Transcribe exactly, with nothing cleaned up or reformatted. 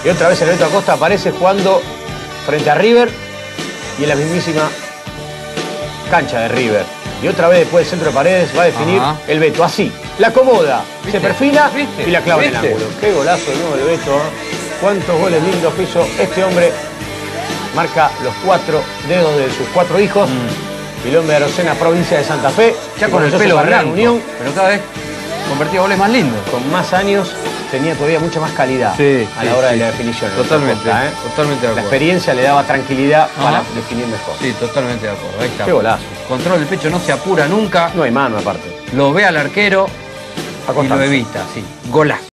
Y otra vez el Beto Acosta aparece jugando frente a River y en la mismísima cancha de River. Y otra vez después del centro de Paredes va a definir Ajá. el Beto. Así, la acomoda, ¿Viste? se perfila ¿Viste? y la clava ¿Viste? en el ángulo. Qué golazo de nuevo el Beto. ¿eh? Cuántos goles lindos que hizo este hombre. Marca los cuatro dedos de sus cuatro hijos. Mm. Pilón de Arocena, provincia de Santa Fe. Ya con el pelo blanco, Unión, pero cada vez convertía goles más lindos. Con más años tenía todavía mucha más calidad sí, a sí, la hora sí. de la definición. Totalmente, Costa, ¿eh? totalmente de acuerdo. La experiencia le daba tranquilidad Ajá. para definir mejor. Sí, totalmente de acuerdo. Ahí está. Qué golazo. Control del pecho, no se apura nunca. No hay mano aparte. Lo ve al arquero y lo evita, sí. Golazo.